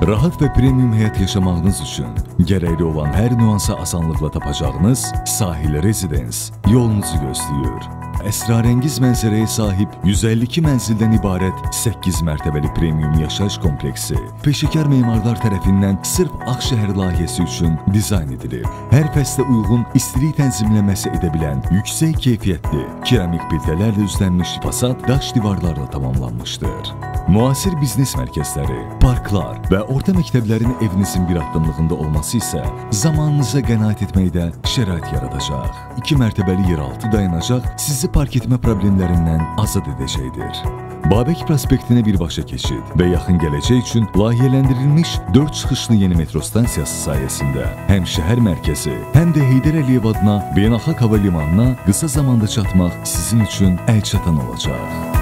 Rahat və premium həyat yaşamağınız üçün gərəkli olan hər nüansı asanlıqla tapacağınız Sahil Residence yolunuzu gözləyir. Əsrarəngiz mənzərəyə sahib 152 mənzildən ibarət 8 mərtəbəli premium yaşayış kompleksi peşəkar memarlar tərəfindən sırf Ağşəhər layihəsi üçün dizayn edilir. Hər fəslə uyğun istilik tənzimləməsi edə bilən yüksək keyfiyyətli keramik plitələrlə üzlənmiş fasad daş divarlarla tamamlanmışdır. Müasir biznes mərkəzləri, parklar və orta məktəblərin evinizin bir addımlığında olması isə zamanınıza qənaət etməkdə şərait yaradacaq. 2 mərtəbəli yeraltı dayanacaq sizi park etmə problemlərindən azad edəcəkdir. Babək prospektinə birbaşa keçid və yaxın gələcək üçün layihələndirilmiş 4 çıxışlı yeni metro stansiyası sayəsində həm şəhər mərkəzi, həm də Heydər Əliyev adına beynəlxalq hava limanına qısa zamanda çatmaq sizin üçün əlçatan olacaq.